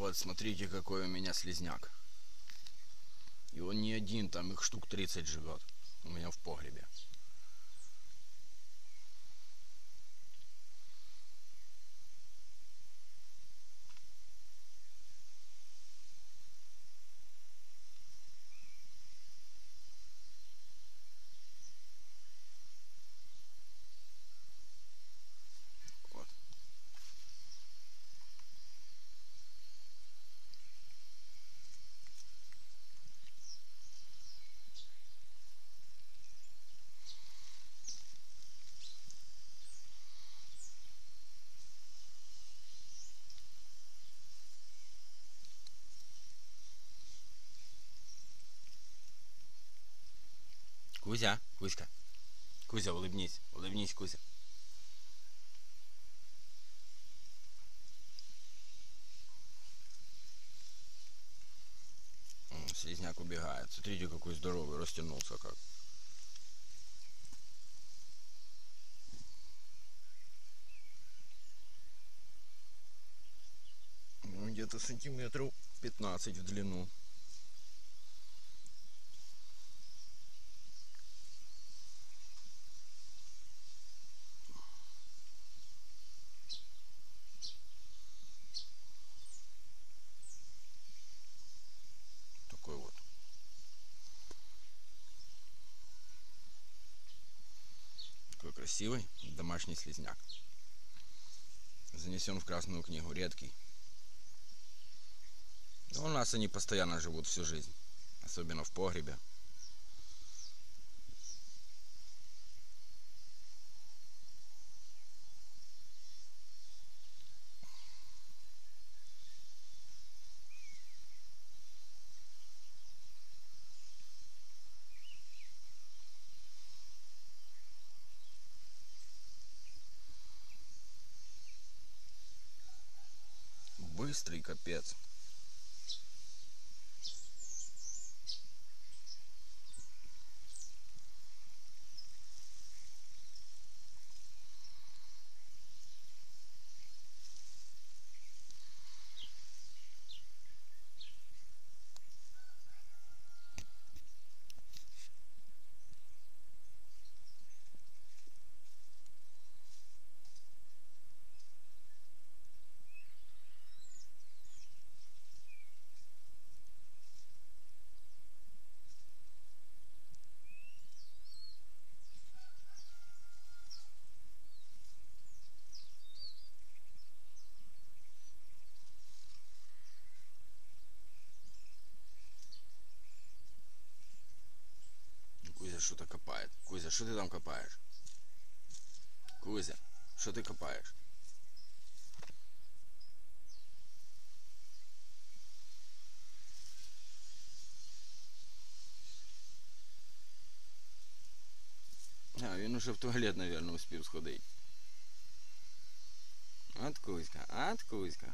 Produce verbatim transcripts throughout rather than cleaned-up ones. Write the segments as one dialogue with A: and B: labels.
A: Вот, смотрите, какой у меня слизняк. И он не один, там их штук тридцать живет у меня в погребе. Вот. Кузя, Кузька, Кузя, улыбнись, улыбнись, Кузя. Слизняк убегает. Смотрите, какой здоровый, растянулся как. Ну, где-то сантиметров пятнадцать в длину. Такой вот. Такой красивый домашний слизняк. Занесен в Красную книгу, редкий. Но у нас они постоянно живут всю жизнь. Особенно в погребе. Быстрый капец. Кузя что-то копает. Кузя, что ты там копаешь? Кузя, что ты копаешь? А, він уже в туалет, наверное, успів сходить. От Кузька, от Кузька.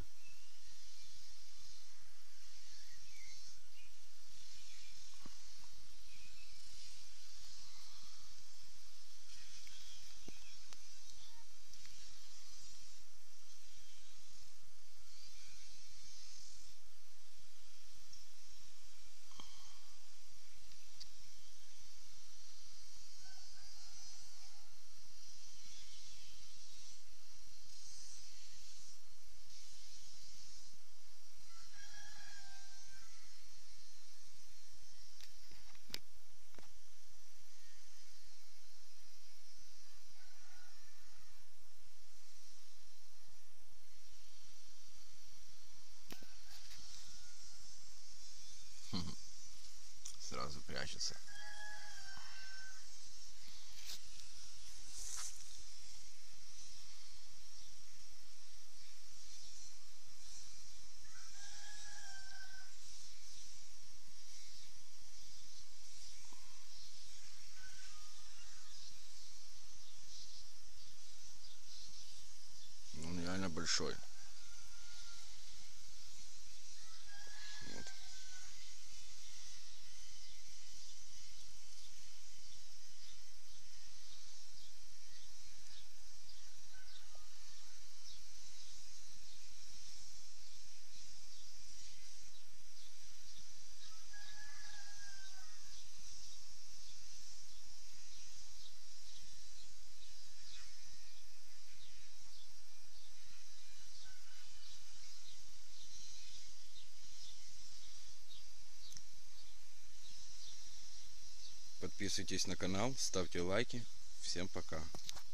A: Сразу прячется. Он реально большой. Вот. Подписывайтесь на канал, ставьте лайки. Всем пока.